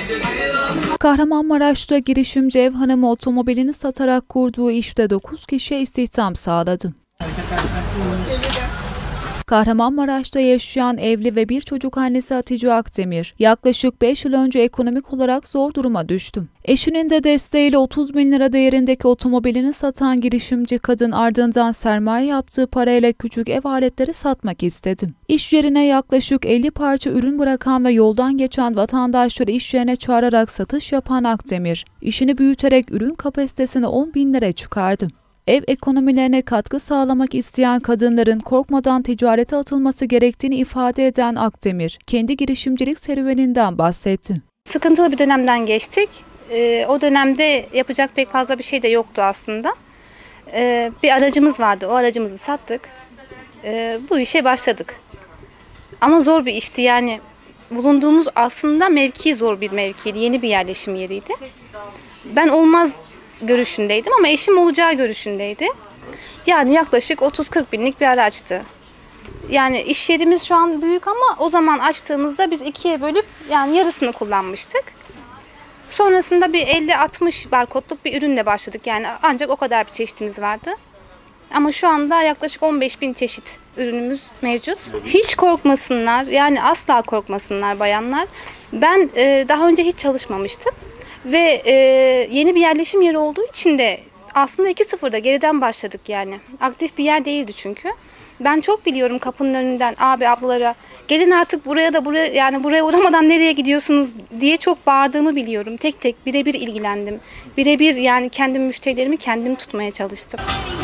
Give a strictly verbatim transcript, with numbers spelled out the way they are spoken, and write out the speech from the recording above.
Kahramanmaraş'ta girişimci ev hanımı otomobilini satarak kurduğu işte dokuz kişiye istihdam sağladı. Kahramanmaraş'ta yaşayan evli ve bir çocuk annesi Hatice Akdemir, yaklaşık beş yıl önce ekonomik olarak zor duruma düştü. Eşinin de desteğiyle otuz bin lira değerindeki otomobilini satan girişimci kadın ardından sermaye yaptığı parayla küçük ev aletleri satmak istedi. İş yerine yaklaşık elli parça ürün bırakan ve yoldan geçen vatandaşları iş yerine çağırarak satış yapan Akdemir, işini büyüterek ürün kapasitesini on bin liraya çıkardı. Ev ekonomilerine katkı sağlamak isteyen kadınların korkmadan ticarete atılması gerektiğini ifade eden Akdemir, kendi girişimcilik serüveninden bahsetti. Sıkıntılı bir dönemden geçtik. Ee, o dönemde yapacak pek fazla bir şey de yoktu aslında. Ee, bir aracımız vardı, o aracımızı sattık. Ee, bu işe başladık. Ama zor bir işti yani. Bulunduğumuz aslında mevki zor bir mevkiydi, yeni bir yerleşim yeriydi. Ben olmaz görüşündeydim ama eşim olacağı görüşündeydi. Yani yaklaşık otuz kırk binlik bir araçtı. Yani iş yerimiz şu an büyük ama o zaman açtığımızda biz ikiye bölüp yani yarısını kullanmıştık. Sonrasında bir elli altmış barkodluk bir ürünle başladık. Yani ancak o kadar bir çeşitimiz vardı. Ama şu anda yaklaşık on beş bin çeşit ürünümüz mevcut. Hiç korkmasınlar, yani asla korkmasınlar bayanlar. Ben e, daha önce hiç çalışmamıştım. Ve e, yeni bir yerleşim yeri olduğu için de aslında iki sıfırda geriden başladık yani. Aktif bir yer değildi çünkü. Ben çok biliyorum kapının önünden abi ablalara gelin artık buraya da buraya yani buraya uğramadan nereye gidiyorsunuz diye çok bağırdığımı biliyorum. Tek tek birebir ilgilendim. Birebir yani kendim müşterilerimi kendim tutmaya çalıştım.